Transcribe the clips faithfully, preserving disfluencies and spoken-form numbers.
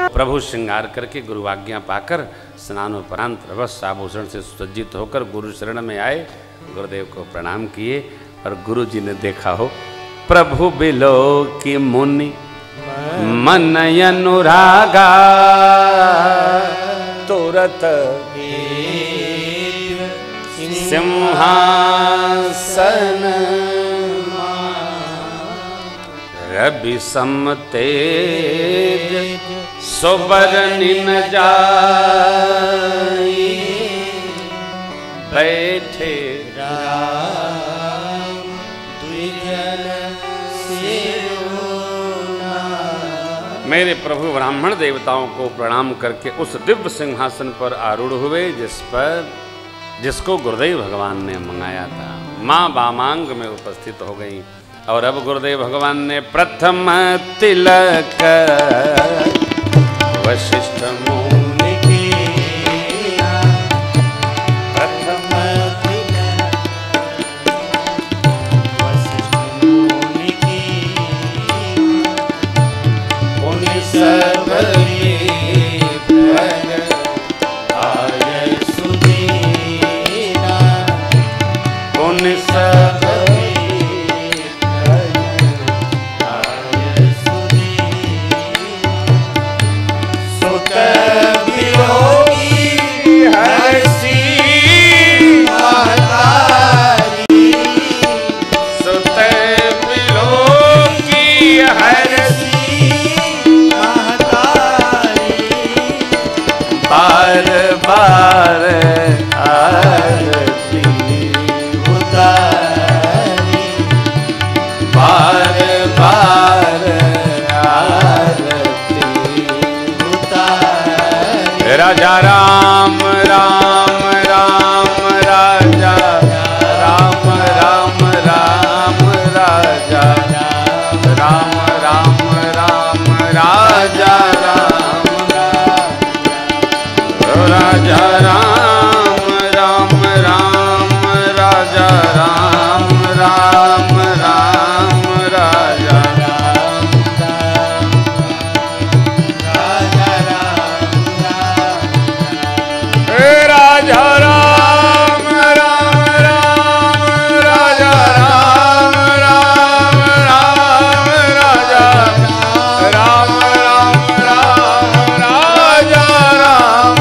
प्रभु श्रृंगार करके गुरु आज्ञा पाकर स्नानोपरांत वस्त्र आभूषण से सुसज्जित होकर गुरु शरण में आए, गुरुदेव को प्रणाम किए और गुरु जी ने देखा हो प्रभु बिलो की मुनि मन अनुरागा तुरत सिंहासन रवि सम तेज सुबरनि न जाई बैठे राम द्विजन सिरोनाई। मेरे प्रभु ब्राह्मण देवताओं को प्रणाम करके उस दिव्य सिंहासन पर आरूढ़ हुए जिस पर जिसको गुरुदेव भगवान ने मंगाया था। माँ वामांग में उपस्थित हो गई और अब गुरुदेव भगवान ने प्रथम तिलक वशिष्ठ मुनि की, प्रथम तिलक वशिष्ठ मुनि की, मुनि सबरी भग आय सुदीना, मुनि सबरी बार बार आरती उतारी, बार बार आरती उतारी। राजा राम राम राम राजा राम राम राम राजा राम राम राम राजा राजा राम राम राम राजा राम राम राम राजा राम राजा राम राजा राम राम राम राजा राम राम राम राजा राम राम राम राजा राम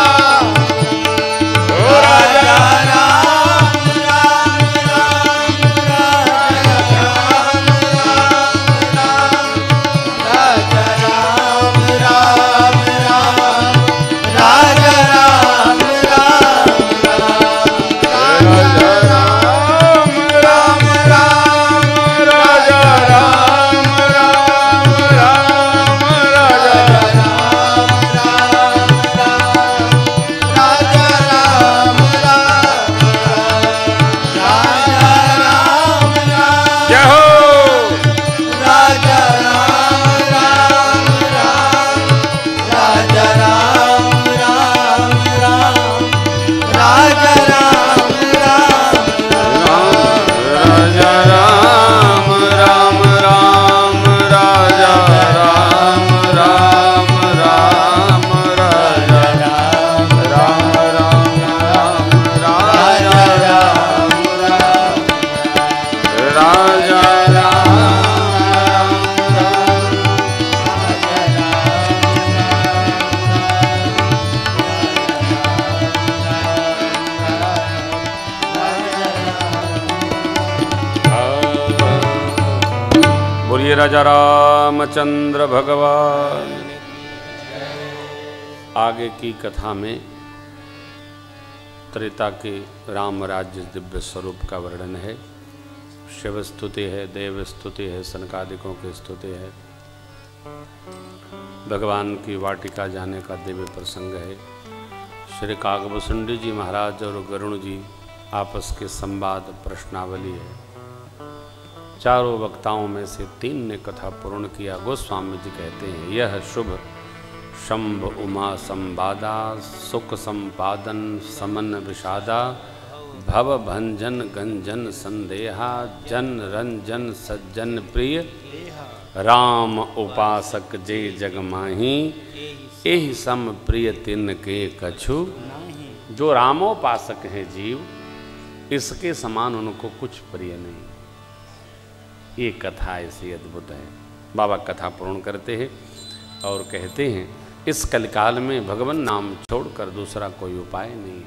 राजा रामचंद्र भगवान। आगे की कथा में त्रेता के राम राज्य दिव्य स्वरूप का वर्णन है। शिव स्तुति है, देव स्तुति है, सनकादिकों की स्तुति है, भगवान की वाटिका जाने का दिव्य प्रसंग है। श्री काकभूषुंडी जी महाराज और गरुण जी आपस के संवाद प्रश्नावली है। चारों वक्ताओं में से तीन ने कथा पूर्ण किया। गोस्वामी जी कहते हैं यह शुभ शंभ उमा संवादा सुख संपादन समन विषादा भव भंजन गंजन संदेहा जन रंजन सज्जन प्रिय राम उपासक जे जग माही एहि सम प्रिय तिन के कछु। जो रामोपासक है जीव, इसके समान उनको कुछ प्रिय नहीं। ये कथा ऐसी अद्भुत है। बाबा कथा पूर्ण करते हैं और कहते हैं इस कलिकाल में भगवान नाम छोड़कर दूसरा कोई उपाय नहीं।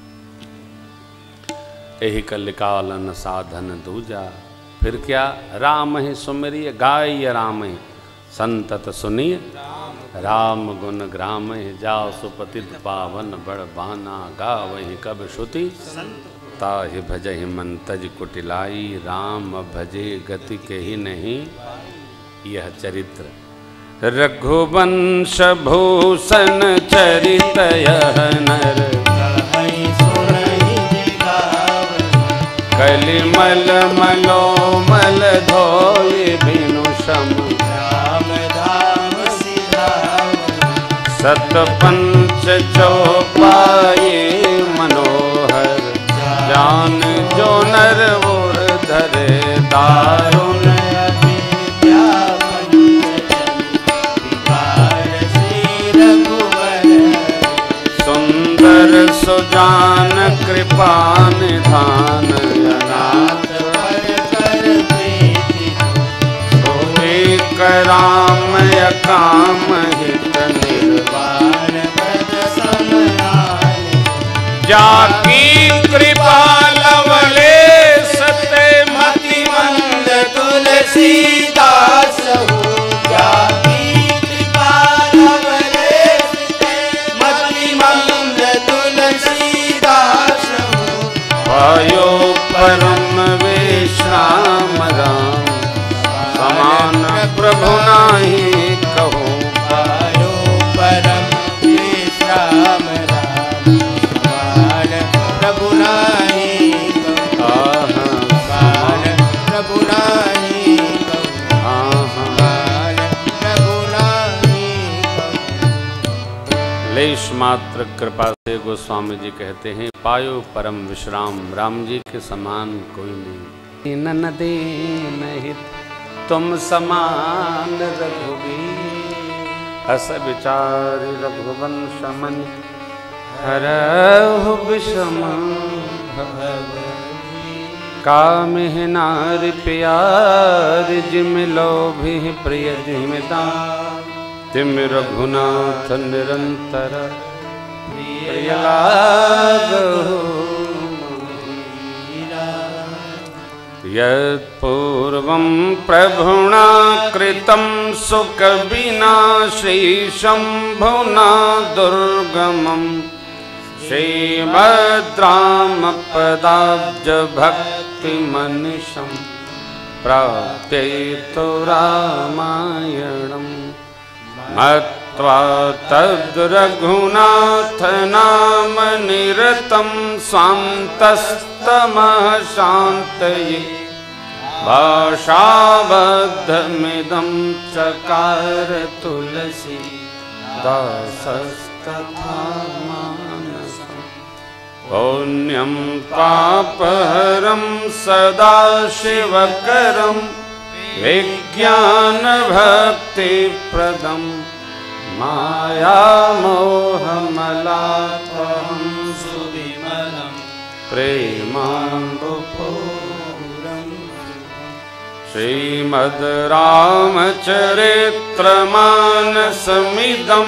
यही कलिकालन साधन दूजा, फिर क्या राम ही सुमिरिय गाय राम ही संतत सुनिय राम गुण ग्राम ही जाओ सुपतित पावन बड़ बाना गावहि कब श्रुति ताहि भजहि मन तज कुटिलाई राम भजे गति के ही नहीं। यह चरित्र रघुवंश भूषण चरित यह नर कलिमल मलो मल धोय बिनु सम राम धाम सिधाव सत पंच चौपाए मनोहर जान जो नर और धरे दारुण सुंदर सुजान कृपा निधान राम काम हित निर्वाण जाकी कृपा लवले सते मति मंद तुलसीदास जाकी कृपा लवले सते मति मंद तुलसीदास भयो परम विश्राम राम समान प्रभु नाही कहो पायो परम विश्राम राम समान प्रभु नाही कहो समान प्रभु नाही कहो समान प्रभु नाही कहो। लेश मात्र कृपा से गोस्वामी जी कहते हैं पायो परम विश्राम राम जी के समान कोई नहीं। ननदे नहित तुम समान रघुवीर अस विचार रघुवंश मन हरहु विषम कामिह नारि प्यार जिम लोभि प्रिय जिम दान तिम रघुनाथ निरंतर प्रिय लागहु यत्पूर्वं प्रभुना कृतं सुकविनाशेषम्भुना दुर्गमं श्रीभद्रामपदाब्जभक्तिमनिशं प्राप्तेतु रामायणं मत्वा तद्रघुनाथनाम निरतं स्वान्तस्तमः शान्तये भाषाबद्धमिदं चकार तुलसी दासस्तथा मानसम् पुण्यं पापहरं सदा शिवकरं विज्ञानभक्तिप्रदं मायामोहमलापहं सुविमलं प्रेमाम्बुपूरम् श्रीमद् रामचरित्रमानसमिदं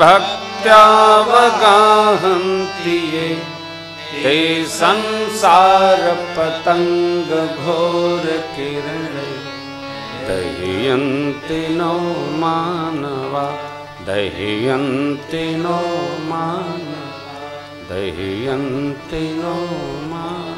भक्त्यावगाहन्ति ये ते संसारपतङ्गघोरकिरणे दह्यन्ति नो मानवा दह्यन्ति नो मानवा दह्यन्ति नो मानवा।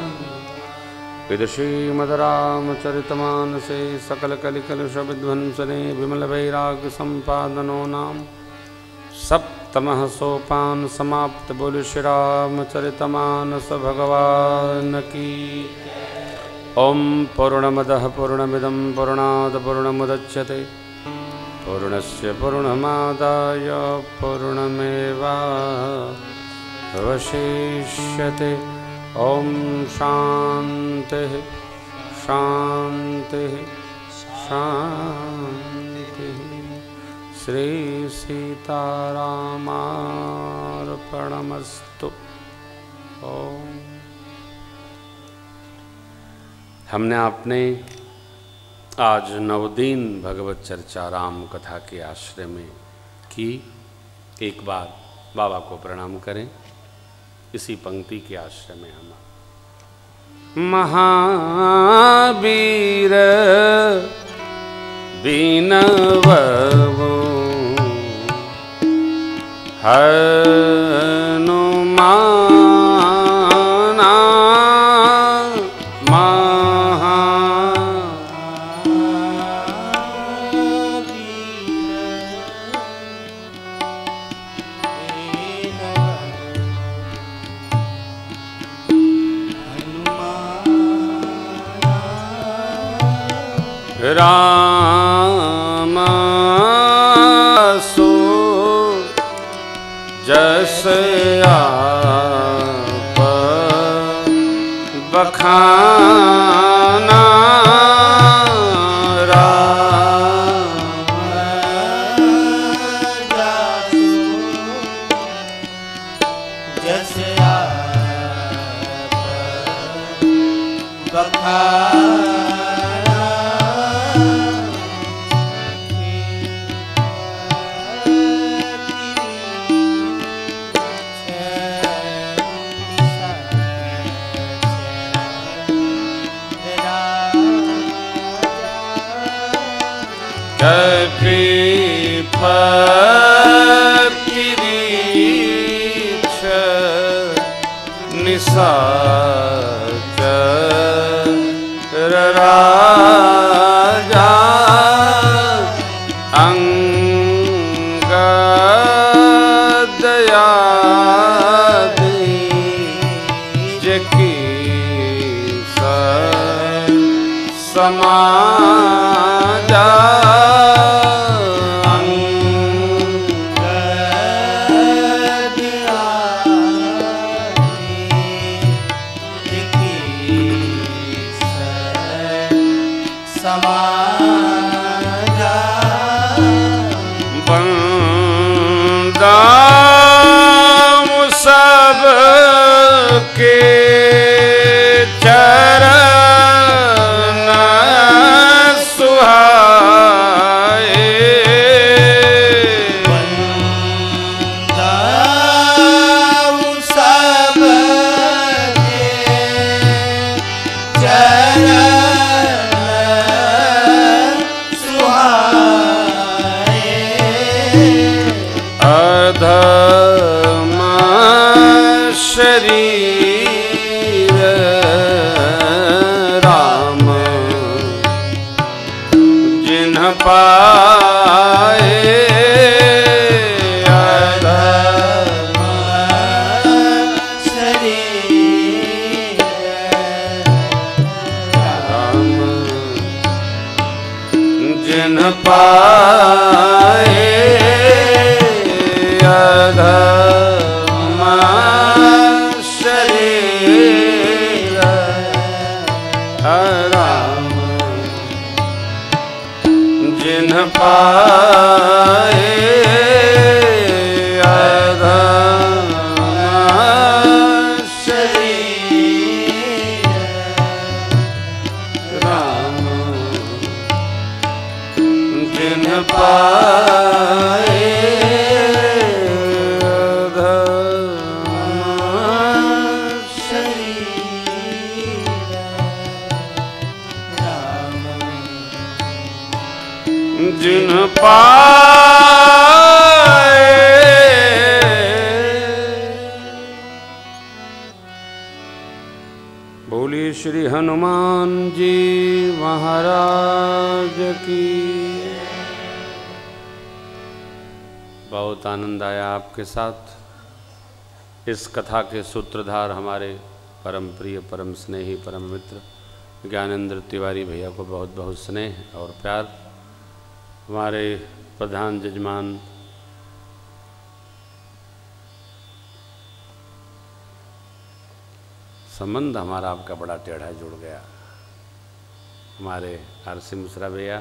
श्रीमद्रामचरितमानसे सकलकलिकलुषविध्वंसने विमलवैराग्यसम्पादनो नाम सप्तमः सोपान समाप्त। बोलो श्री रामचरितमानस भगवान की। ओम पूर्णमदः पूर्णमिदं पूर्णात् पूर्णमुदच्यते पूर्णस्य पूर्णमादाय पूर्णमेवावशिष्यते। ओम शांति शांति शांति। श्री सीतारामार्पणमस्तु। ओम। हमने आपने आज नवदीन भगवत चर्चा राम कथा के आश्रय में की। एक बार बाबा को प्रणाम करें। इसी पंक्ति के आश्रय में हम महावीर बीनवो हनुमाना राम सो जस आप बखाना राम जस आप बखाना कपिपतिरीक्ष निशाचर राजा अंगदयादि जकी समाजा के चरण सुहाए वंदाऊ सब के चरण सुहाए अधम शरीर राम जिन्ह पाए अधम शरीर राम जिन्ह पाए अधम शरीर राम जिन्ह पाए अधम शरीर राम जिन्ह पाए जिन्ह पाए बोलिए श्री हनुमान जी महाराज की। बहुत आनंद आया आपके साथ। इस कथा के सूत्रधार हमारे परम प्रिय परम स्नेही परम मित्र ज्ञानेंद्र तिवारी भैया को बहुत बहुत स्नेह और प्यार। हमारे प्रधान जजमान संबंध हमारा आपका बड़ा टेढ़ा जुड़ गया। हमारे आर सी मिश्रा भैया,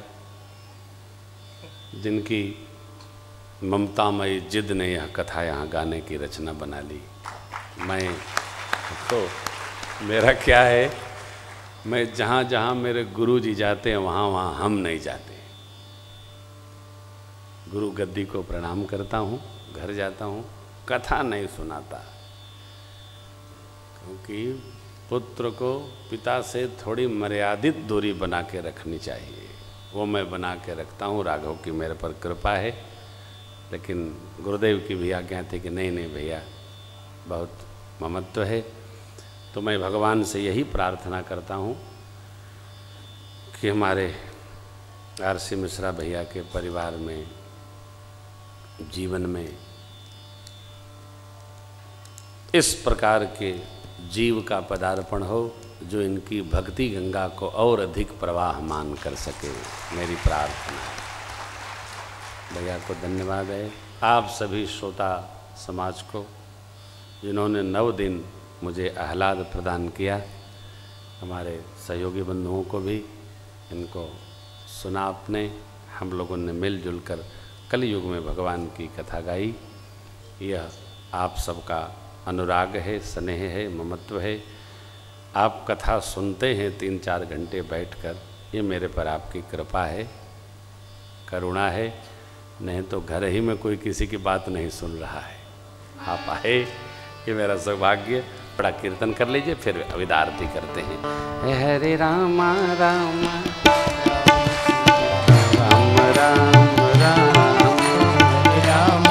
जिनकी ममतामयी जिद ने यह कथा यहाँ गाने की रचना बना ली। मैं तो मेरा क्या है, मैं जहाँ जहाँ मेरे गुरु जी जाते हैं वहाँ वहाँ हम नहीं जाते। गुरु गद्दी को प्रणाम करता हूँ, घर जाता हूँ, कथा नहीं सुनाता, क्योंकि पुत्र को पिता से थोड़ी मर्यादित दूरी बना के रखनी चाहिए। वो मैं बना के रखता हूँ, राघव की मेरे पर कृपा है। लेकिन गुरुदेव की भी आज्ञा थी कि नहीं नहीं भैया, बहुत ममत्व है। तो मैं भगवान से यही प्रार्थना करता हूँ कि हमारे आर सी मिश्रा भैया के परिवार में, जीवन में इस प्रकार के जीव का पदार्पण हो जो इनकी भक्ति गंगा को और अधिक प्रवाहमान कर सके, मेरी प्रार्थना है। भैया को धन्यवाद है, आप सभी श्रोता समाज को जिन्होंने नव दिन मुझे आह्लाद प्रदान किया, हमारे सहयोगी बंधुओं को भी, इनको सुना आपने। हम लोगों ने मिलजुल कर कलयुग में भगवान की कथा गाई। यह आप सबका अनुराग है, स्नेह है, ममत्व है। आप कथा सुनते हैं तीन चार घंटे बैठकर, ये मेरे पर आपकी कृपा है, करुणा है। नहीं तो घर ही में कोई किसी की बात नहीं सुन रहा है। आप आए, ये मेरा सौभाग्य। बड़ा कीर्तन कर लीजिए, फिर विदा आरती करते हैं। हरे राम राम राम राम राम राम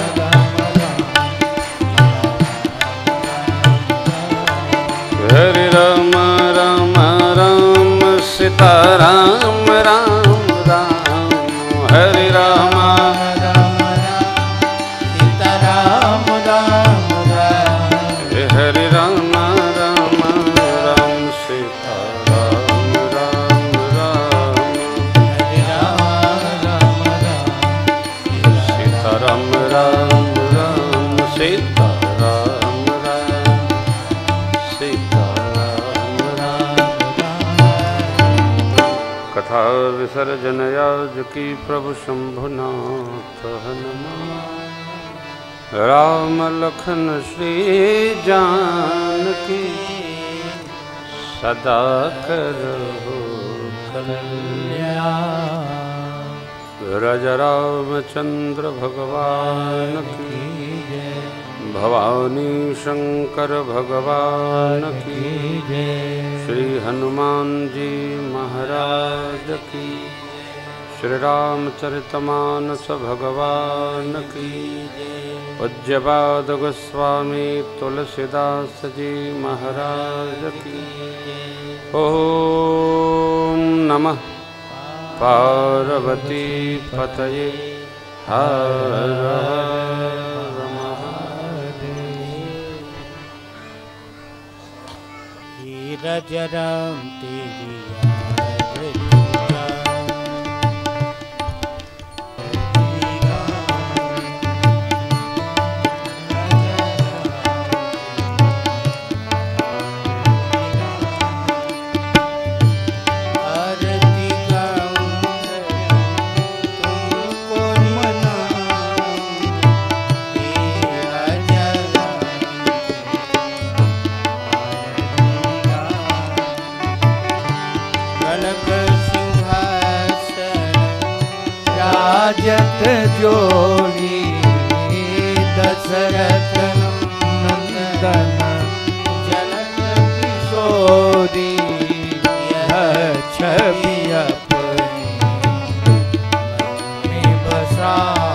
हरे राम राम राम सीता राम राम राम हरे राम राम सीता राम राम राम हरे राम राम राम सीता राम राम राम हरे राम राम राम सीता राम राम राम सीता राम राम सीता राम कथा विसर्जन याज की प्रभु शंभुनाथ हनुमान राम लखन श्री जानकी सदा करो कल्याण राजा रामचंद्र भगवान की जय भवानी शंकर भगवान की जय श्री हनुमान जी महाराज की श्री रामचरितमानस भगवान की पूज्यपाद गोस्वामी तुलसीदास जी महाराज की ओम नमः पार्वती पतये हर हर महादेव। धीरज राम तेरी राजत जोड़ी दशरथ नंदन जनक किशोरी छवि अपने में बसा